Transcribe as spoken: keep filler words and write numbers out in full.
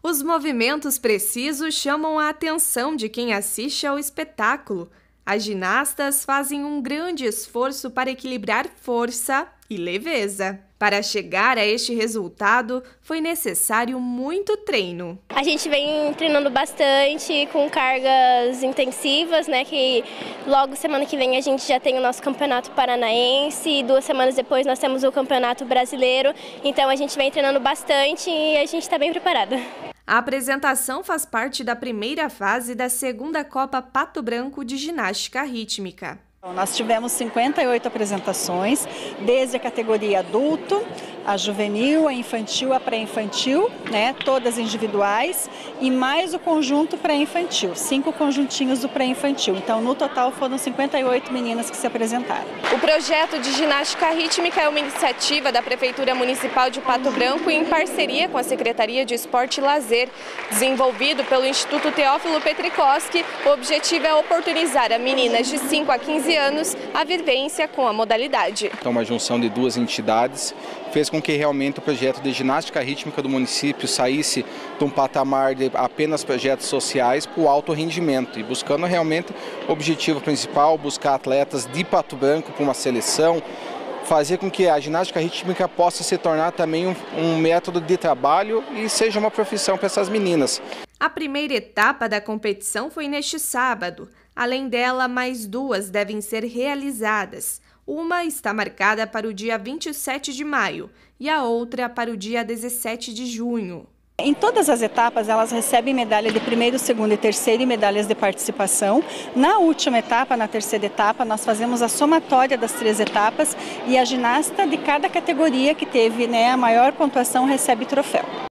Os movimentos precisos chamam a atenção de quem assiste ao espetáculo. As ginastas fazem um grande esforço para equilibrar força e leveza. Para chegar a este resultado, foi necessário muito treino. A gente vem treinando bastante, com cargas intensivas, né? Que logo semana que vem a gente já tem o nosso campeonato paranaense, e duas semanas depois nós temos o campeonato brasileiro. Então a gente vem treinando bastante e a gente está bem preparada. A apresentação faz parte da primeira fase da segunda Copa Pato Branco de Ginástica Rítmica. Nós tivemos cinquenta e oito apresentações, desde a categoria adulto, a juvenil, a infantil, a pré-infantil, né, todas individuais, e mais o conjunto pré-infantil, cinco conjuntinhos do pré-infantil. Então, no total, foram cinquenta e oito meninas que se apresentaram. O projeto de ginástica rítmica é uma iniciativa da Prefeitura Municipal de Pato Branco em parceria com a Secretaria de Esporte e Lazer. Desenvolvido pelo Instituto Teófilo Petrikowski, o objetivo é oportunizar a meninas de cinco a quinze anos a vivência com a modalidade. Então, uma junção de duas entidades fez com que realmente o projeto de ginástica rítmica do município saísse de um patamar de apenas projetos sociais para o alto rendimento e buscando realmente o objetivo principal, buscar atletas de Pato Branco para uma seleção, fazer com que a ginástica rítmica possa se tornar também um, um método de trabalho e seja uma profissão para essas meninas. A primeira etapa da competição foi neste sábado. Além dela, mais duas devem ser realizadas. Uma está marcada para o dia vinte e sete de maio e a outra para o dia dezessete de junho. Em todas as etapas, elas recebem medalha de primeiro, segundo e terceiro e medalhas de participação. Na última etapa, na terceira etapa, nós fazemos a somatória das três etapas e a ginasta de cada categoria que teve, né, a maior pontuação recebe troféu.